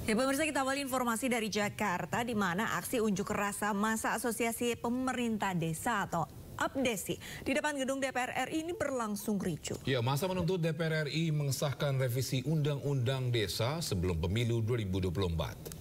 Ya pemirsa, kita awali informasi dari Jakarta di mana aksi unjuk rasa massa Asosiasi Pemerintah Desa atau APDESI di depan gedung DPR RI ini berlangsung ricuh. Ya, massa menuntut DPR RI mengesahkan revisi Undang-Undang Desa sebelum pemilu 2024.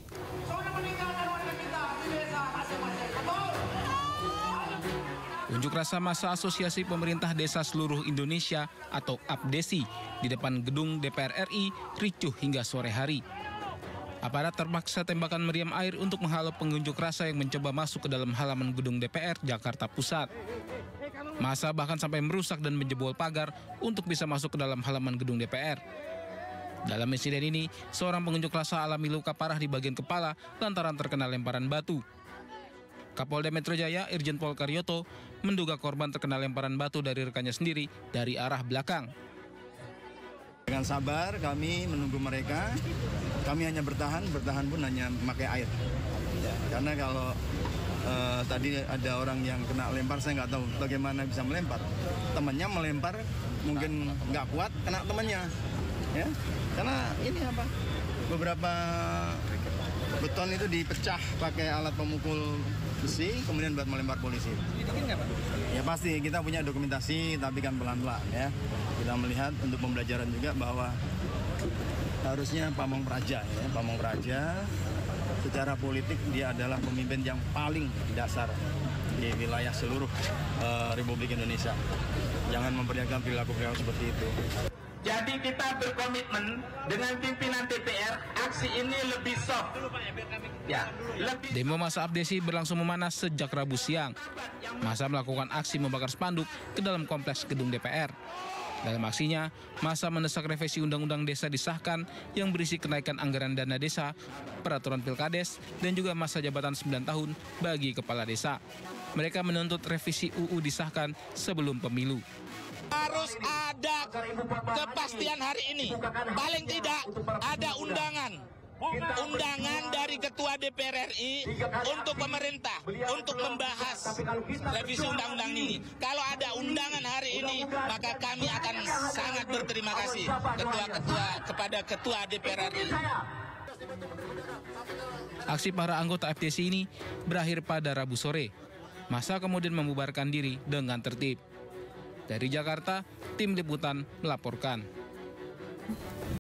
Unjuk rasa massa Asosiasi Pemerintah Desa Seluruh Indonesia atau APDESI di depan gedung DPR RI ricuh hingga sore hari. Aparat terpaksa tembakan meriam air untuk menghalau pengunjuk rasa yang mencoba masuk ke dalam halaman gedung DPR Jakarta Pusat. Massa bahkan sampai merusak dan menjebol pagar untuk bisa masuk ke dalam halaman gedung DPR. Dalam insiden ini, seorang pengunjuk rasa alami luka parah di bagian kepala lantaran terkena lemparan batu. Kapolda Metro Jaya Irjen Pol Karyoto menduga korban terkena lemparan batu dari rekannya sendiri dari arah belakang. Dengan sabar kami menunggu mereka, kami hanya bertahan pun hanya memakai air. Karena kalau tadi ada orang yang kena lempar, saya nggak tahu bagaimana bisa melempar. Temannya melempar, mungkin nggak kuat, kena temannya. Ya, karena ini apa? Beberapa beton itu dipecah pakai alat pemukul besi, kemudian buat melempar polisi. Dibikin nggak, Pak? Ya pasti, kita punya dokumentasi, tapi kan pelan-pelan ya. Kita melihat untuk pembelajaran juga bahwa harusnya Pamong Praja, ya. Pamong Praja secara politik dia adalah pemimpin yang paling dasar di wilayah seluruh Republik Indonesia. Jangan memperlihatkan perilaku-perilaku seperti itu. Jadi kita berkomitmen dengan pimpinan DPR, aksi ini lebih soft. Ya, lebih... Demo massa APDESI berlangsung memanas sejak Rabu siang. Massa melakukan aksi membakar spanduk ke dalam kompleks gedung DPR. Dalam aksinya, massa mendesak revisi Undang-Undang Desa disahkan yang berisi kenaikan anggaran dana desa, peraturan pilkades, dan juga masa jabatan 9 tahun bagi kepala desa. Mereka menuntut revisi UU disahkan sebelum pemilu. Harus ada kepastian hari ini. Paling tidak ada undangan dari Ketua DPR RI untuk pemerintah untuk membahas revisi undang-undang ini. Kalau ada undangan hari ini, maka kami akan sangat berterima kasih kepada Ketua DPR RI. Aksi para anggota APDESI ini berakhir pada Rabu sore. Massa kemudian membubarkan diri dengan tertib. Dari Jakarta, tim liputan melaporkan.